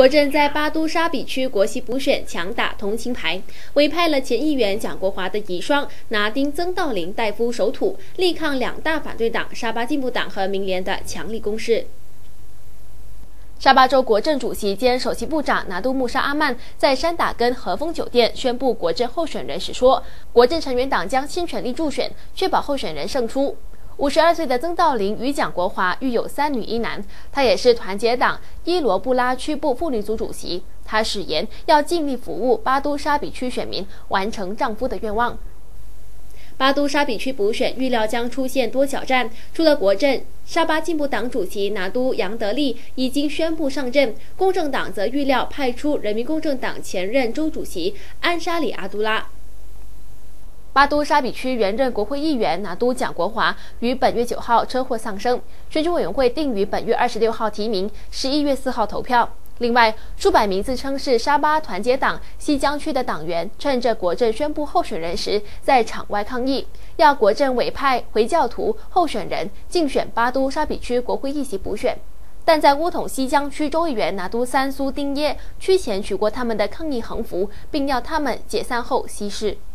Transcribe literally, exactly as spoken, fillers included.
国阵在巴都沙比区国席补选强打同情牌，委派了前议员蒋国华的遗孀拿丁·曾道林代夫守土，力抗两大反对党沙巴进步党和民联的强力攻势。沙巴州国阵主席兼首席部长拿督穆沙阿曼在山打根和风酒店宣布国阵候选人时说，国阵成员党将倾全力助选，确保候选人胜出。五十二岁的曾道林与蒋国华育有三女一男，他也是团结党伊罗布拉区部妇女组主席。他誓言要尽力服务巴都沙比区选民，完成丈夫的愿望。巴都沙比区补选预料将出现多角战，除了国阵，沙巴进步党主席拿督杨德利已经宣布上阵，公正党则预料派出人民公正党前任州主席安沙里阿杜拉。巴都沙比区原任国会议员拿督蒋国华于本月九号车祸丧生，选举委员会定于本月二十六号提名，十一月四号投票。另外，数百名自称是沙巴团结党西江区的党员，趁着国阵宣布候选人时，在场外抗议，要国阵委派回教徒候选人竞选巴都沙比区国会议席补选。但在乌统西江区州议员拿督三苏丁耶区前取过他们的抗议横幅，并要他们解散后息事。